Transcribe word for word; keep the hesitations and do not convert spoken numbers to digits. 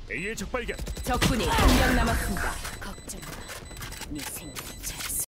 A의 적발견. 적군이 한 명 남았습니다. 걱정 마. 네 생각